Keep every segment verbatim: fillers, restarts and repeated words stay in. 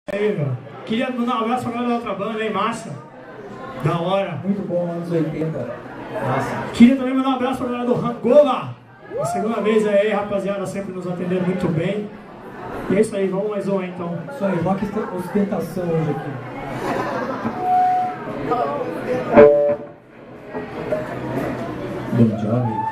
aí, meu. Queria mandar um abraço pra galera da outra banda, hein? Massa. Da hora. Muito bom, anos oitenta. Massa. Queria também mandar um abraço pra galera do Hangover. A segunda vez aí, rapaziada, sempre nos atendendo muito bem. E é isso aí, vamos mais um aí então. Isso aí, rock ostentação hoje aqui. Bom Jovi.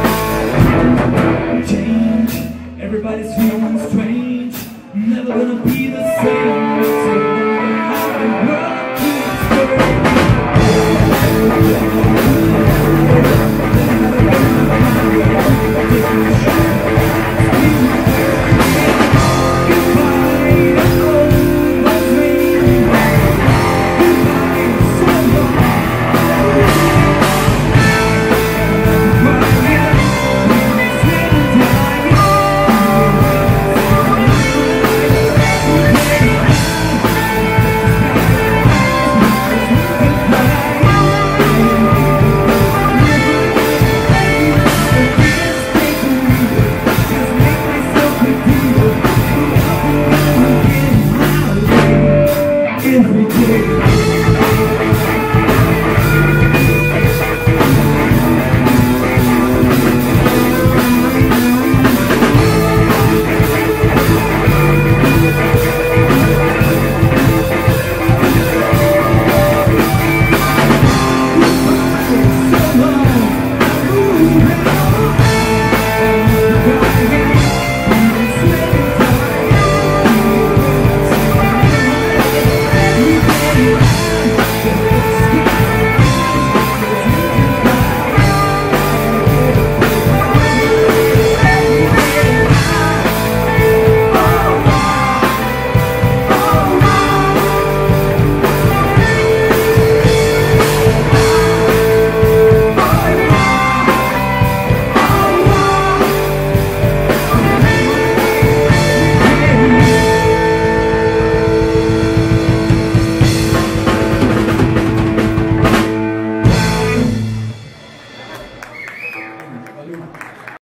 Everybody's feeling strange, never gonna be